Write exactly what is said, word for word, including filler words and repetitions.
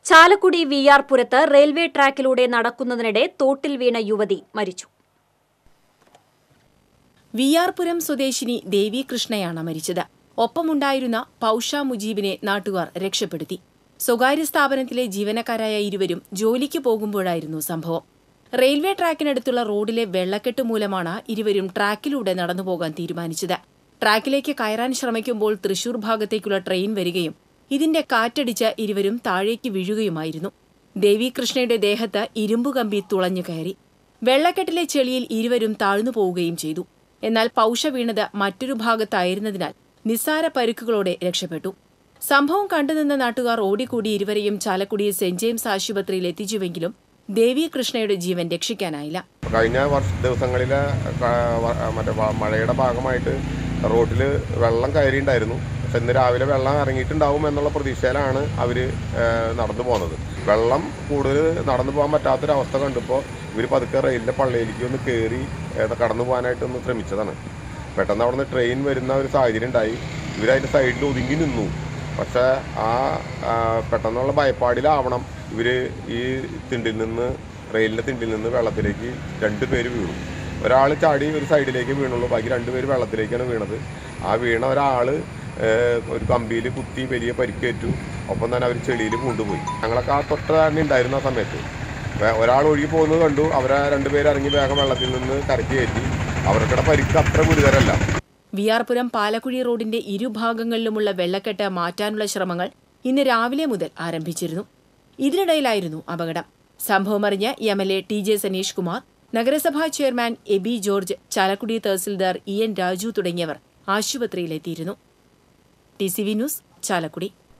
Chalakudy V R പുരത്ത് railway ട്രാക്കിലൂടെ നടക്കുന്നതിനിടെ തോട്ടിൽ വീണ യുവതി മരിച്ചു. വി ആർ പുരം സ്വദേശിനി ദേവി കൃഷ്ണയാണ് മരിച്ചത്. ഒപ്പമുണ്ടായിരുന്ന പൌഷ മുജീബിനെ നാട്ടുകാർ രക്ഷപ്പെടുത്തി. സ്വകാര്യ സ്ഥാപനത്തിലെ ജീവനക്കാരായ ഇരുവരും ജോലിക്ക് പോകുമ്പോഴായിരുന്നു സംഭവം. റെയിൽവേ ട്രാക്കിനടുത്തുള്ള റോഡിലെ വെള്ളക്കെട്ട് മൂലമാണ് ഇരുവരും ട്രാക്കിലൂടെ നടന്നുപോകാൻ തീരുമാനിച്ചത്. ട്രാക്കിലേക്ക് കയറാൻ ശ്രമിക്കുമ്പോൾ തൃശൂർ ഭാഗത്തേക്കുള്ള ട്രെയിൻ വരികയും ഇതിന്റെ കാറ്റടിച്ച് ഇരുവരും താഴേക്ക് വീഴുകയുമായിരുന്നു. ദേവി കൃഷ്ണയുടെ ദേഹത്ത് ഇരുമ്പുകമ്പി തുളഞ്ഞു കയറി. വെള്ളക്കെട്ടിലെ ചെളിയിൽ ഇരുവരും താഴ്ന്നു പോവുകയും ചെയ്തു. എന്നാൽ പൌഷ വീണത് മറ്റൊരു ഭാഗത്തായിരുന്നതിനാൽ നിസ്സാര പരുക്കുകളോടെ രക്ഷപ്പെട്ടു. സംഭവം കണ്ടുനിന്ന നാട്ടുകാർ ഓടിക്കൂടി ഇരുവരെയും ചാലക്കുടി സെന്റ് ജെയിംസ് ആശുപത്രിയിൽ എത്തിച്ചുവെങ്കിലും ദേവി കൃഷ്ണയുടെ ജീവൻ രക്ഷിക്കാനായില്ല. കഴിഞ്ഞ വർഷ ദിവസങ്ങളിലെ മറ്റേ മഴയുടെ ഭാഗമായിട്ട് റോഡിൽ വെള്ളം കയറിയിട്ടുണ്ടായിരുന്നു. പക്ഷെ ഇന്ന് രാവിലെ വെള്ളം ഇറങ്ങിയിട്ടുണ്ടാവും എന്നുള്ള പ്രതീക്ഷയിലാണ് അവർ നടന്നു പോകുന്നത്. വെള്ളം കൂടുതൽ നടന്നു പോകാൻ പറ്റാത്തൊരവസ്ഥ കണ്ടപ്പോൾ ഇവർ പതുക്കെ റെയിലിൻ്റെ പള്ളിയിലേക്ക് ഒന്ന് കയറി കടന്നു പോകാനായിട്ടൊന്ന് ശ്രമിച്ചതാണ്. പെട്ടെന്ന് അവിടെ നിന്ന് ട്രെയിൻ വരുന്ന ഒരു സാഹചര്യം ഉണ്ടായി. ഇവരതിൻ്റെ സൈഡിൽ ഒതുങ്ങി നിന്നു. പക്ഷേ ആ പെട്ടെന്നുള്ള ഭയപ്പാടിലാവണം ഇവർ ഈ തിണ്ടിൽ നിന്ന് റെയിലിൻ്റെ തിണ്ടിൽ നിന്ന് വെള്ളത്തിലേക്ക് രണ്ട് പേര് വീണു. ഒരാൾ ചാടി ഒരു സൈഡിലേക്ക് വീണുള്ളൂ, ബാക്കി രണ്ടുപേര് വെള്ളത്തിലേക്കാണ് വീണത്. ആ വീണ ഒരാൾ ഒരു കമ്പിയിൽ കുത്തി വലിയ പരിക്കേറ്റു. ഒപ്പം തന്നെ അവർ ചെളിയിൽ കൊണ്ടുപോയി. ഞങ്ങളൊക്കെ ആ തൊട്ട തന്നെ ഉണ്ടായിരുന്ന സമയത്ത് ഒരാൾ ഒഴുകി പോകുന്നത് കണ്ടു. അവരെ രണ്ടുപേര് ഇറങ്ങി വേഗം വെള്ളത്തിൽ നിന്ന് കരക്കി കയറ്റി. അവർക്കിടെ പരിക്ക് അത്ര ഗുരുതരമല്ല. വി ആർ പുരം പാലക്കുഴി റോഡിന്റെ ഇരുഭാഗങ്ങളിലുമുള്ള വെള്ളക്കെട്ട് മാറ്റാനുള്ള ശ്രമങ്ങൾ ഇന്ന് രാവിലെ മുതൽ ആരംഭിച്ചിരുന്നു. ഇതിനിടയിലായിരുന്നു അപകടം. സംഭവമറിഞ്ഞ് M L A T J Saneesh Kumar, നഗരസഭാ chairman Aby George, Chalakudy tahsildar E N Raju തുടങ്ങിയവർ ആശുപത്രിയിലെത്തിയിരുന്നു. T C V news, Chalakudy.